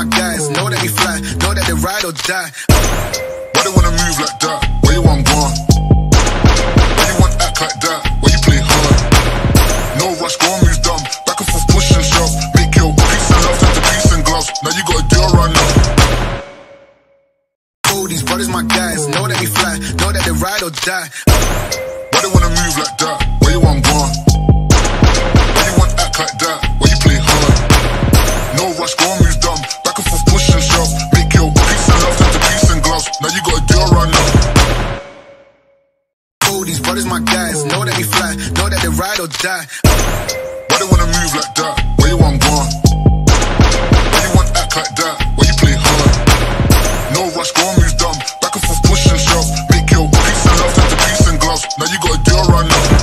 my guys. Know that we fly, know that they ride or die. Why they wanna move like that? Where you want gone? Why you want act like that? Why you play hard? No rush, go and move dumb. Back and forth, push and shove. Make your peace and love turn to peace and gloves. Now you gotta do it right now. Oh, these brothers my guys. Know that we fly, know that they ride or die. Why they wanna move like that? Where you want gone? Why you want act like that? Why you play hard? No rush, go and move dumb. Back and forth, push and shove. Make your peace and love turn to peace and gloves. Now you gotta do it right now. Oh, these brothers my guys. Know that we fly, know that they ride or die. Why they wanna move like that? Where you want gone? Why you want act like that? Why you play hard? No rush, go and move dumb. Back and forth, push and shove. Make your peace and love turn to peace and gloves. Now you gotta do it right now.